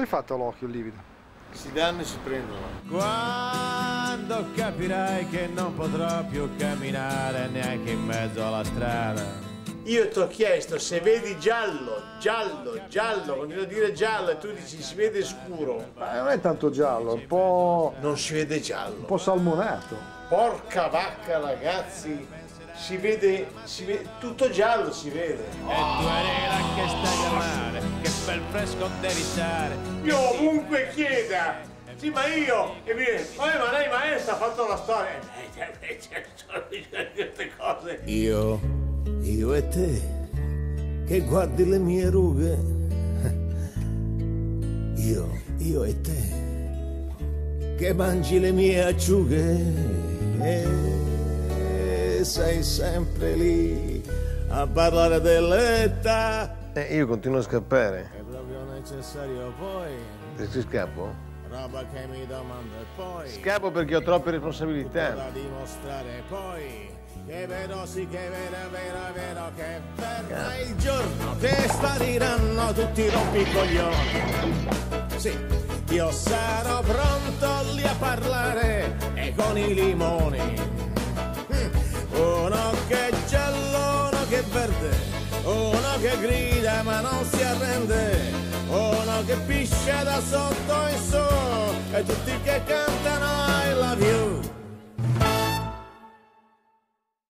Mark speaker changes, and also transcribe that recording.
Speaker 1: hai fatto l'occhio livido?
Speaker 2: Si danno e si prendono.
Speaker 3: Quando capirai che non potrò più camminare neanche in mezzo alla strada.
Speaker 2: Io ti ho chiesto se vedi giallo, continuo a dire giallo e tu dici si vede scuro.
Speaker 1: Ma non è tanto giallo, un po'...
Speaker 2: Non si vede giallo.
Speaker 1: un po' salmonato.
Speaker 2: Porca vacca ragazzi, si vede tutto giallo si vede.
Speaker 3: E tu eri là che stai a male, che bel fresco devi stare.
Speaker 2: Io ovunque chieda, sì ma io, e mi dice, ma lei maestra ha fatto la storia. Queste cose.
Speaker 4: Io e te, che guardi le mie rughe, io e te, che mangi le mie acciughe, e sei sempre lì a parlare dell'età.
Speaker 5: Io continuo a scappare.
Speaker 4: È proprio necessario poi.
Speaker 5: Se scappo?
Speaker 4: Roba che mi domando e poi.
Speaker 5: Scappo perché ho troppe responsabilità.
Speaker 4: Da dimostrare poi. Che vero, sì, che vero, che verrà il giorno che spariranno tutti i rompicoglioni. Sì, io sarò pronto lì a parlare e con i limoni. Uno che è giallo, uno che è verde, uno che grida ma non si arrende, uno che piscia da sotto in su e tutti che cantano I love you.